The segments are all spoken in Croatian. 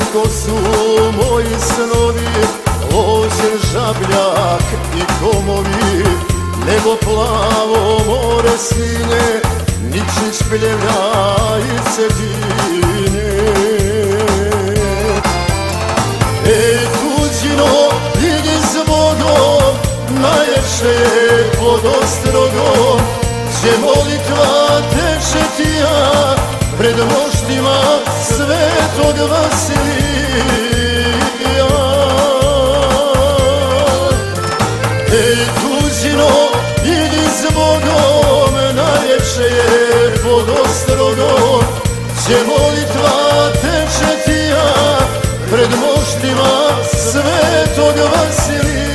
Ko su moji snovi, ložen žabljak i komovi, nebo plavo, more sine, Nikšić, Peljevlja i Cetinje. Ej tuđino, idi zbogom, najljepše je pod ostrogom, gdje molitva teče tija pred moštima Svetog Vasilija. Ej tuđino, idi zbogom, najljepše je pod ostrogom, gdje molitva teče tija pred moštima Svetog Vasilija.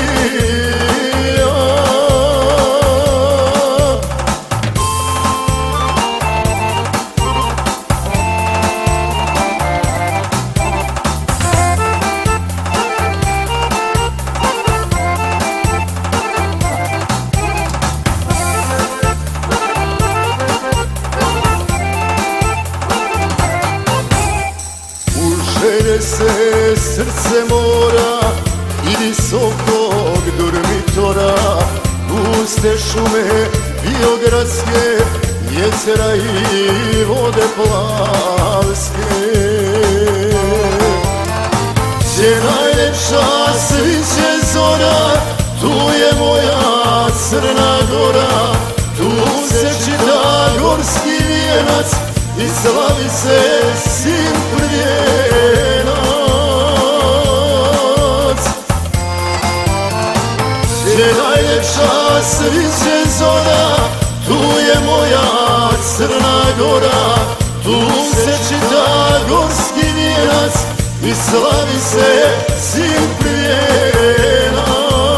Želje se srce mora i visokog dormitora, guste šume biogradske, jezera i vode plavske. Gdje najljepša sviće zora, tu je moja Crna Gora, tu se čita gorski vijenac i slavi se sin prvijenac. Gdje najljepša sviće zora, tu je moja Crna Gora, tu se čita gorski vijenac i slavi se sin prvijenac.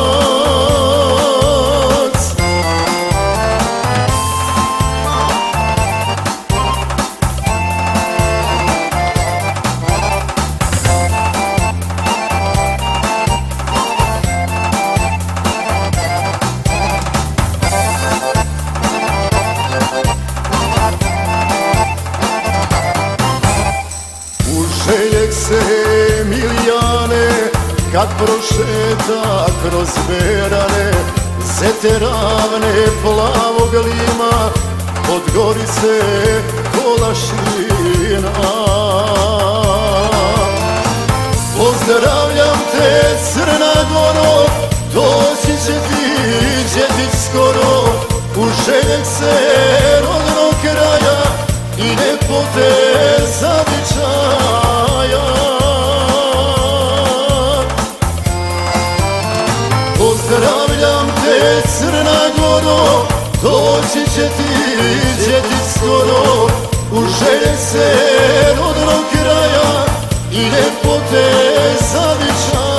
Željek se Milijane kad prošeta kroz Berane, zete ravne plavog lima, od Gorice Kolašina. Pozdravljam te Crna Goro, doći će ti djetić skoro, u Željek se rodnog kraja i ljepote zavičaja. Pozdravljam te Crna Goro, doći će ti djetić skoro, u Željek se rodnog kraja i ljepote zavičaja.